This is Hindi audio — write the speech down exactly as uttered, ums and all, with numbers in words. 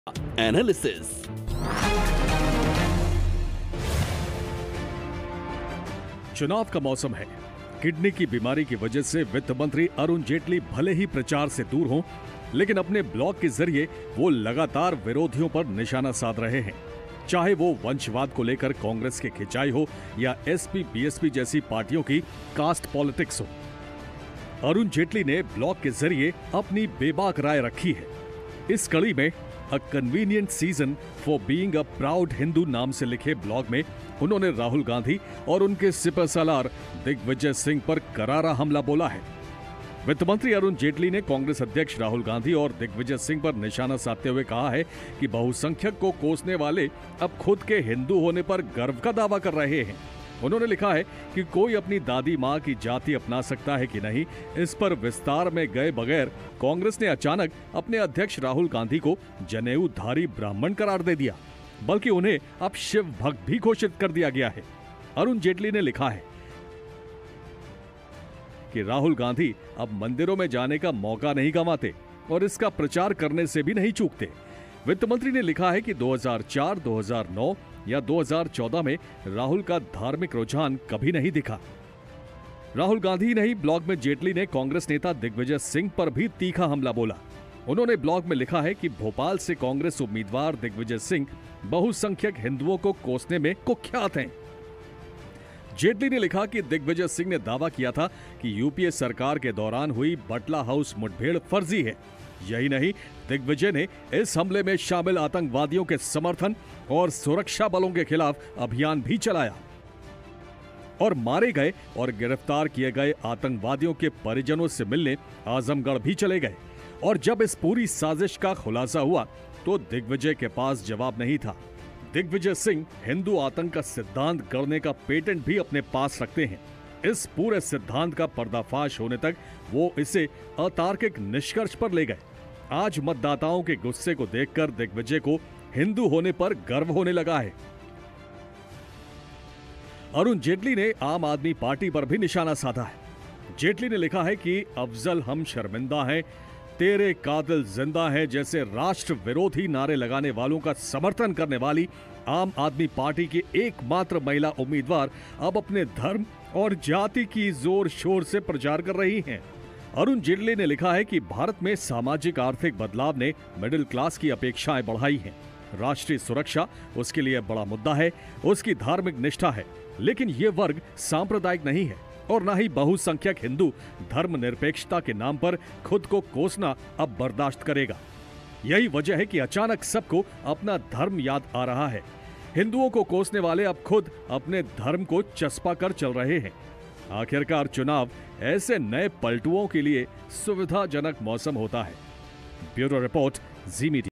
एनालिसिस। चुनाव का मौसम है। किडनी की बीमारी की वजह से वित्त मंत्री अरुण जेटली भले ही प्रचार से दूर हों, लेकिन अपने ब्लॉग के जरिए वो लगातार विरोधियों पर निशाना साध रहे हैं। चाहे वो वंशवाद को लेकर कांग्रेस की खिंचाई हो या एसपी बीएसपी जैसी पार्टियों की कास्ट पॉलिटिक्स हो, अरुण जेटली ने ब्लॉग के जरिए अपनी बेबाक राय रखी है। इस कड़ी में a convenient season for being a proud Hindu नाम से लिखे ब्लॉग में उन्होंने राहुल गांधी और उनके सिपहसालार दिग्विजय सिंह पर करारा हमला बोला है। वित्त मंत्री अरुण जेटली ने कांग्रेस अध्यक्ष राहुल गांधी और दिग्विजय सिंह पर निशाना साधते हुए कहा है कि बहुसंख्यक को कोसने वाले अब खुद के हिंदू होने पर गर्व का दावा कर रहे हैं। उन्होंने लिखा है कि कोई अपनी दादी मां की जाति अपना सकता है कि नहीं, इस पर विस्तार में गए बगैर कांग्रेस ने अचानक अपने अध्यक्ष राहुल गांधी को जनेऊधारी ब्राह्मण करार दे दिया, बल्कि उन्हें अब शिव भक्त भी घोषित कर दिया गया है। अरुण जेटली ने लिखा है कि राहुल गांधी अब मंदिरों में जाने का मौका नहीं गंवाते और इसका प्रचार करने से भी नहीं चूकते। वित्त मंत्री ने लिखा है कि दो हज़ार चार, दो हज़ार नौ या दो हज़ार चौदह में राहुल का धार्मिक रुझान कभी नहीं दिखा। राहुल गांधी नहीं, ब्लॉग में जेटली ने कांग्रेस नेता दिग्विजय सिंह पर भी तीखा हमला बोला। उन्होंने ब्लॉग में लिखा है कि भोपाल से कांग्रेस उम्मीदवार दिग्विजय सिंह बहुसंख्यक हिंदुओं को कोसने में कुख्यात हैं। जेटली ने लिखा कि दिग्विजय सिंह ने दावा किया था कि यूपीए सरकार के दौरान हुई बटला हाउस मुठभेड़ फर्जी है। यही नहीं, दिग्विजय ने इस हमले में शामिल आतंकवादियों के समर्थन और सुरक्षा बलों के खिलाफ अभियान भी चलाया और मारे गए और गिरफ्तार किए गए आतंकवादियों के परिजनों से मिलने आजमगढ़ भी चले गए। और जब इस पूरी साजिश का खुलासा हुआ तो दिग्विजय के पास जवाब नहीं था। दिग्विजय सिंह हिंदू आतंक का सिद्धांत गढ़ने का पेटेंट भी अपने पास रखते हैं। इस पूरे सिद्धांत का पर्दाफाश होने तक वो इसे अतार्किक निष्कर्ष पर ले गए। आज मतदाताओं के गुस्से को देखकर दिग्विजय को हिंदू होने पर गर्व होने लगा है। अरुण जेटली ने आम आदमी पार्टी पर भी निशाना साधा है। जेटली ने लिखा है कि अफजल हम शर्मिंदा हैं, तेरे कातिल जिंदा हैं जैसे राष्ट्र विरोधी नारे लगाने वालों का समर्थन करने वाली आम आदमी पार्टी की एकमात्र महिला उम्मीदवार अब अपने धर्म और जाति की जोर शोर से प्रचार कर रही हैं। अरुण जेटली ने लिखा है कि भारत में सामाजिक आर्थिक बदलाव ने मिडिल क्लास की अपेक्षाएं बढ़ाई हैं। राष्ट्रीय सुरक्षा उसके लिए बड़ा मुद्दा है, उसकी धार्मिक निष्ठा है, लेकिन ये वर्ग सांप्रदायिक नहीं है और न ही बहुसंख्यक हिंदू धर्मनिरपेक्षता के नाम पर खुद को कोसना अब बर्दाश्त करेगा। यही वजह है कि अचानक सबको अपना धर्म याद आ रहा है। हिंदुओं को कोसने वाले अब खुद अपने धर्म को चस्पा कर चल रहे हैं। आखिरकार चुनाव ऐसे नए पलटुओं के लिए सुविधाजनक मौसम होता है। Bureau report, Zee media.